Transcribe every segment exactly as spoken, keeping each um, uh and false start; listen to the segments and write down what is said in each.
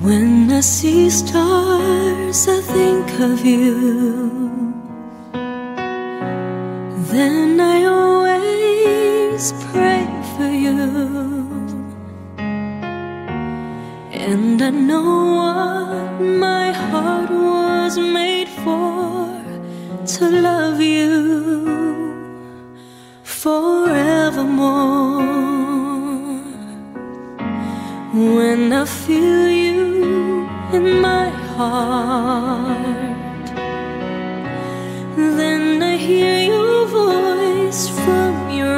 When I see stars, I think of you. Then I always pray for you. And I know what my heart was made for, to love you forevermore. When I feel you in my heart, then I hear your voice from your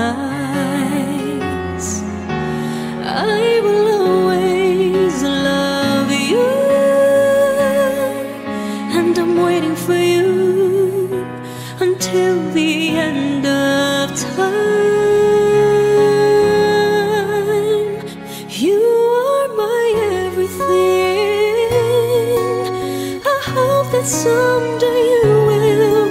eyes. I will always love you, and I'm waiting for you until the end of time. You are my everything. I hope that someday you will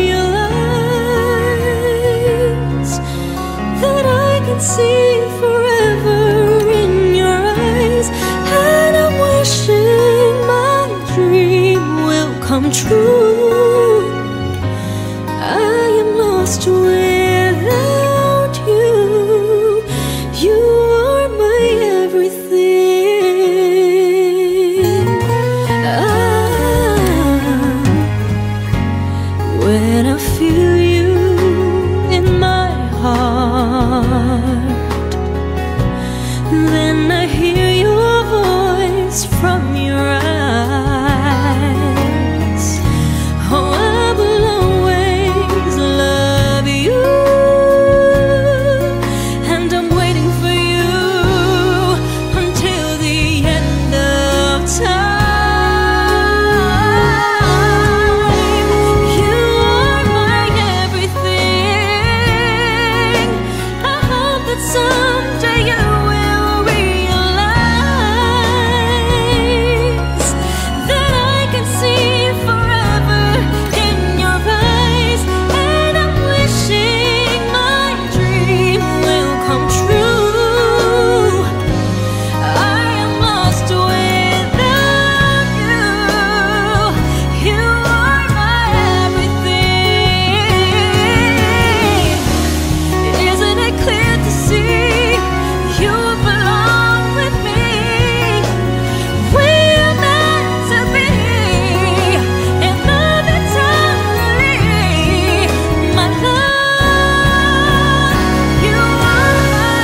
realize that I can see forever in your eyes. And I'm wishing my dream will come true. I am lost without you. You are my everything. Ah, when I feel you in my heart, then I hear your voice from your eyes. Oh, I will always love you, and I'm waiting for you until the end of time. You are my everything. I hope that someday you will realize that I can see forever in your eyes. And I'm wishing my dream will come true. I am lost without you. You are my everything. Isn't it clear to see you belong with me? We're meant to be in love eternally. My love, you are my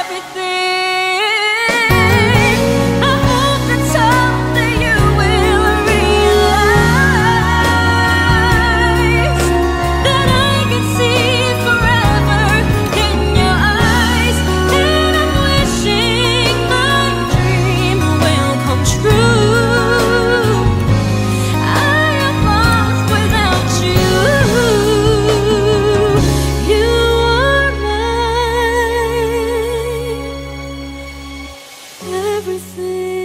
everything. I hope that someday you will realize that I can see forever in your eyes. And I'm wishing my dream will come true. I am lost without you. You are my everything.